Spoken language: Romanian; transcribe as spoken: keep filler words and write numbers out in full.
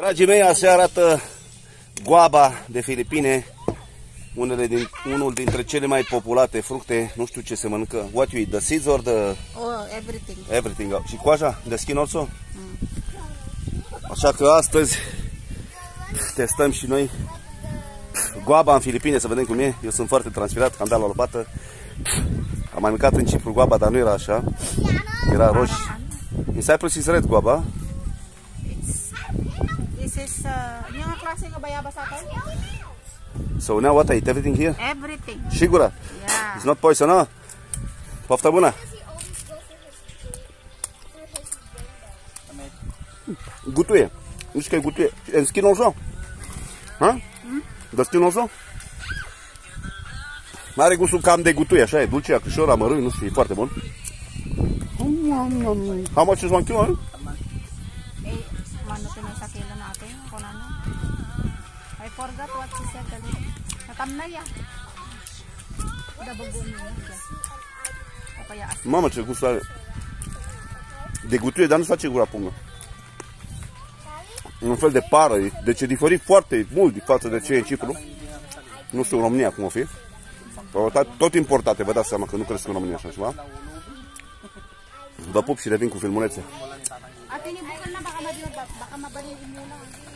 Dragii mei, așa arată goaba de Filipine, unele din, unul dintre cele mai populate fructe. Nu știu ce se mănâncă. What you eat? The seeds or the... Oh, everything. Everything. Și coaja? The skin also? Mm. Așa că astăzi testăm și noi goaba în Filipine, să vedem cum e. Eu sunt foarte transpirat, am dat la lopată. Am mai mâncat în Cipru goaba, dar nu era așa. Era roșie. In Cyprus is red guava. This is uh, yung klase ng bayabas atin? So now what I eat everything here? Everything. Sigura? Yeah. It's not poison, huh? Poftă bună. Gutuie. Nu știu că e gutuie. And skin also? Huh? Hmm? The skin also? Are gustul cam de gutuie, așa e. Dulce, acrișor, amărâi, nu știu, e foarte bun. How much is one kilo? Eh? Eh, mano pinay sa kilo natin? Kung ano? I forgot what she said. Natamnay ah. Dabagun mo. Papaya as. Mamă, ce gust are. De gutuie, dar nu-ți face gura pungă. Un fel de pară. Deci e diferit foarte mult față de ce e în Cipru. Nu știu în România cum o fi. Tot importate, vă dați seama că nu cresc în România așa ceva. Vă pup și revin cu filmulețe. Ate, bukan na baka mabalik mo na.